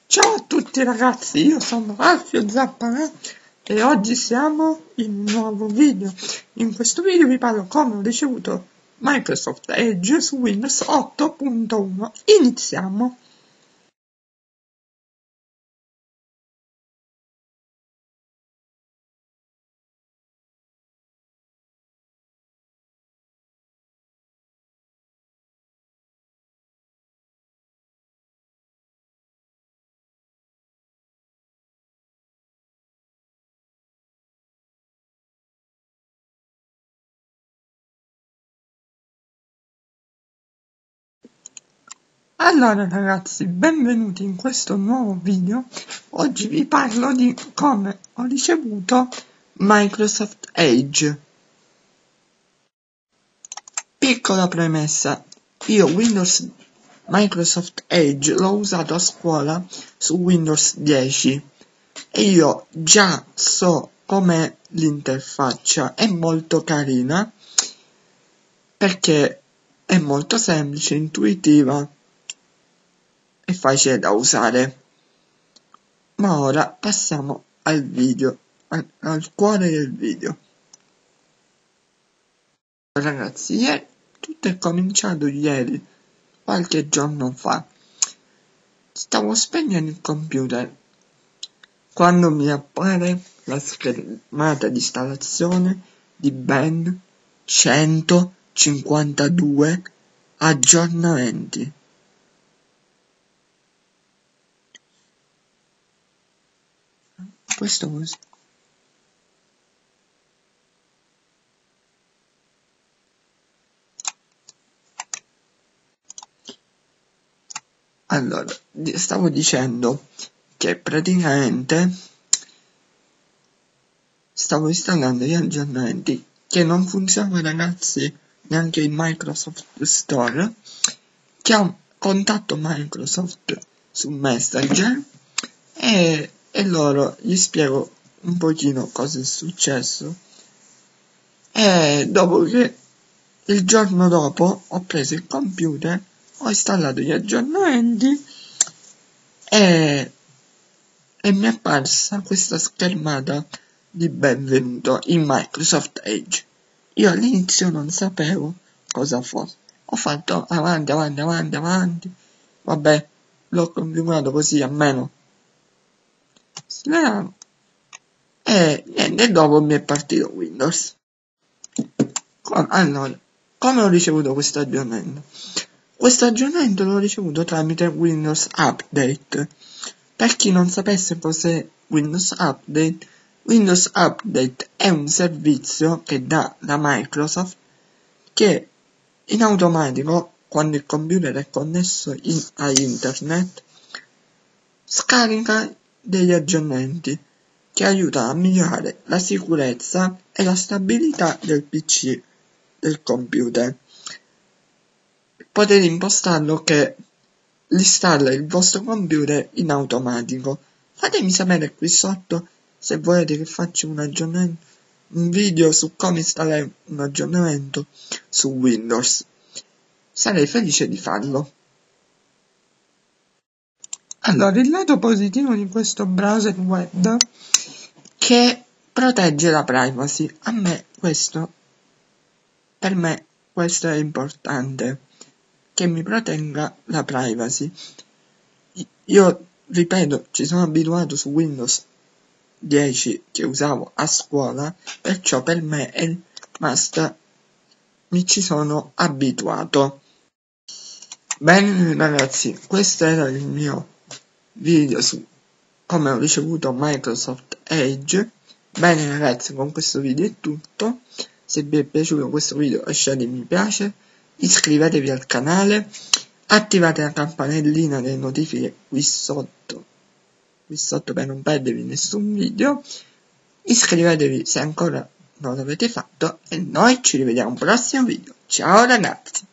Ciao a tutti ragazzi, io sono Alfio Zappara e oggi siamo in un nuovo video. In questo video vi parlo come ho ricevuto Microsoft Edge su Windows 8.1. Iniziamo! Allora ragazzi, benvenuti in questo nuovo video. Oggi vi parlo di come ho ricevuto Microsoft Edge. Piccola premessa, io Microsoft Edge l'ho usato a scuola su Windows 10 e io già so com'è l'interfaccia, è molto carina perché è molto semplice, intuitiva e facile da usare. Ma ora passiamo al video, al cuore del video. Ragazzi, tutto è cominciato ieri, qualche giorno fa. Stavo spegnendo il computer quando mi appare la schermata di installazione di ben 152 aggiornamenti. Questo così. Allora, stavo dicendo che praticamente stavo installando gli aggiornamenti che non funzionano, ragazzi, neanche in Microsoft Store. Contatto Microsoft su Messenger e loro gli spiego un pochino cosa è successo, e dopo che il giorno dopo ho preso il computer, ho installato gli aggiornamenti e mi è apparsa questa schermata di benvenuto in Microsoft Edge. Io all'inizio non sapevo cosa fosse, ho fatto avanti, vabbè, l'ho configurato così a meno e niente, dopo mi è partito Windows. Allora, come ho ricevuto questo aggiornamento? Questo aggiornamento l'ho ricevuto tramite Windows Update. Per chi non sapesse cos'è Windows Update è un servizio che dà la Microsoft che in automatico, quando il computer è connesso a internet, scarica degli aggiornamenti che aiutano a migliorare la sicurezza e la stabilità del PC, del computer. Potete impostarlo che installa il vostro computer in automatico. Fatemi sapere qui sotto se volete che faccia un video su come installare un aggiornamento su Windows. Sarei felice di farlo. Allora, il lato positivo di questo browser web è che protegge la privacy. Per me questo è importante, che mi protegga la privacy. Io ripeto, ci sono abituato su Windows 10 che usavo a scuola, perciò per me è il must, mi ci sono abituato. Bene ragazzi, questo era il mio video su come ho ricevuto Microsoft Edge. Bene ragazzi, con questo video è tutto. Se vi è piaciuto questo video lasciate mi piace, iscrivetevi al canale, attivate la campanellina delle notifiche qui sotto per non perdervi nessun video, iscrivetevi se ancora non l'avete fatto e noi ci rivediamo al prossimo video. Ciao ragazzi!